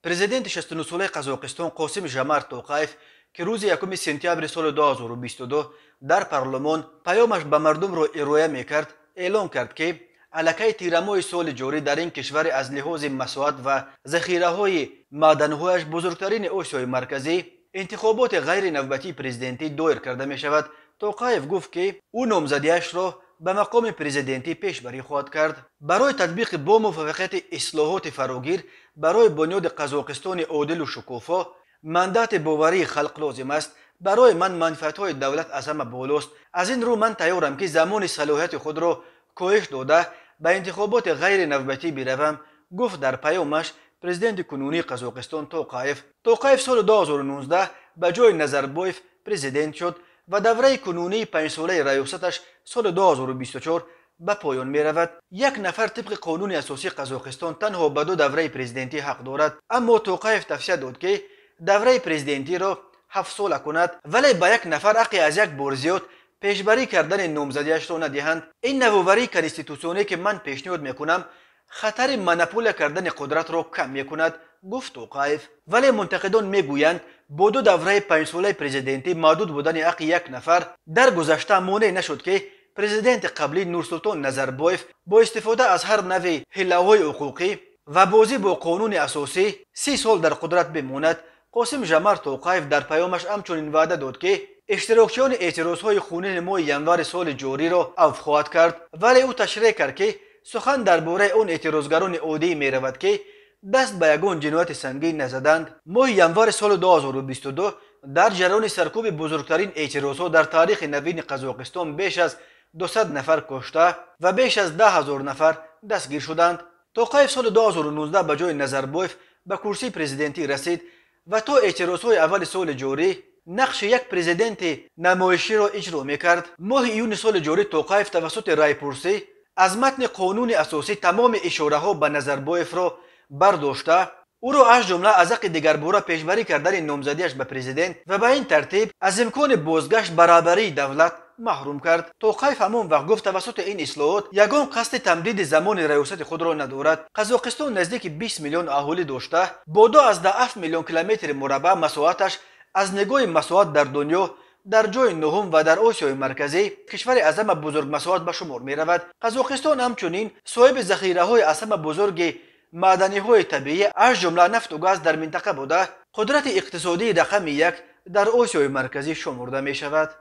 президент 69 ساله قزاقستان قاسم ژامارت توقایف که روز 1 سپتامبر سال 2022 در پارلمان پیامش به مردم را ارائه میکرد اعلام کرد که علاقه تیرماه سال جاری در این کشور از لحاظ مساحت و ذخیره های معدن‌هایش بزرگترین آسیای مرکزی انتخابات غیر نوبتی پرزیدنتی دایر کرده می شود. توقایف گفت که او نامزدیش را به مقام پرزیدنتی پیشبری خواهد کرد. برای تطبیق با موفقیت اصلاحات فراگیر برای بنیاد قزاقستان عادل و شکوفا مندات باوری خلق لازم است. برای من منفعت‌های دولت از همه بالاست. از این رو من تیارم که زمان صلاحیت خود را کاهش داده به انتخابات غیر نوبتی بروم، گفت در پیامش پرزیدنت کنونی قزاقستان توقایف سال 2019 به جای نظربایف پرزیدنت شد و دوره کنونی 5 ساله ریاستش سال 2024 به پایان می رود. یک نفر طبق قانون اساسی قزاقستان تنها به 2 دوره پرزیدنتی حق دارد، اما توقایف توصیه داد که دوره پرزیدنتی را 7 ساله کند، ولی به یک نفر حق از یک بار زیاد پیشبری کردن نامزدیش را ندهند. این نوآوری کنستیتوسیونی که من پیشنهاد میکنم خطر منپول کردن قدرت را کم میکند، گفت توقایف. ولی منتقدان میگویند با 2 دوره 5 ساله پرزیدنتی محدود بودن حق یک نفر در گذشته مانع نشد که پرزیدنت قبلی نورسلطان نظربایف با استفاده از هر نوع حیله‌های حقوقی و بازی با قانون اساسی 30 سال در قدرت بماند. قاسم ژامارت توقایف در پیامش همچنین وعده داد که اشتراکیان اعتراضهای خونین ماه ینور سال جاری را عفو خواهد کرد، ولی او تشریح کرد که سخن درباره آن اعتراضگران عادی می رود که دست به یگان جنایت سنگین نزدند. ماه ینور سال 2022 در جریان سرکوب بزرگترین اعتراضها در تاریخ نوین قزاقستان بیش از 200 نفر کشته و بیش از 10,000 نفر دستگیر شدند. توقایف سال 2019 به جای نظربایف به کرسی پرزیدنتی رسید و تا اعتراضهای اول سال جاری نقش یک پرزیدنت نمایشی را اجرا میکرد. ماه ایون سال جاری توقایف توسط رایپرسی از متن قانون اساسی تمام اشاره ها به نظربایف را برداشته او را از جمله از حق دگرباره پیشبری کردن نامزدیش به پرزیدنت و به این ترتیب از امکان بازگشت برابری دولت محروم کرد. توقایف همان وقت گفت توسط این اصلاحات یگان قصد تمدید زمان ریاست خود را ندارد. قزاقستان نزدیک 20 میلیون اهالی داشته با 12 میلیون کیلومتر مربع مساحتش از نگاه مساحت در دنیا در جای نهم و در آسیای مرکزی کشور از همه بزرگ مساحت به شمار می رود. قزاقستان همچنین صاحب ذخیره های از همه بزرگ معدنی های طبیعی از جمله نفت و گاز در منطقه بوده قدرت اقتصادی رقم 1 در آسیای مرکزی شمرده می شود.